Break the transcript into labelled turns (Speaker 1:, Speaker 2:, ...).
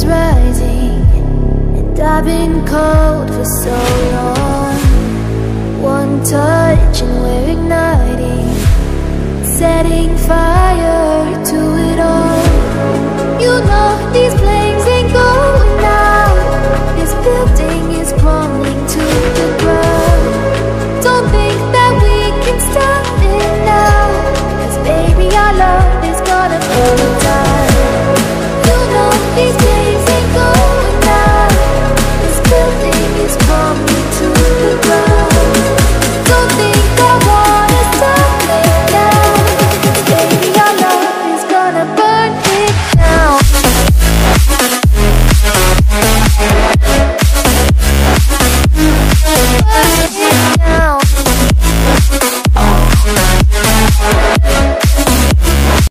Speaker 1: rising, and I've been cold for so long. One touch and we're igniting, setting fire to it all. You know these flames ain't going out. This building is crumbling to the ground. Don't think that we can stop it now, 'cause baby our love is gonna burn.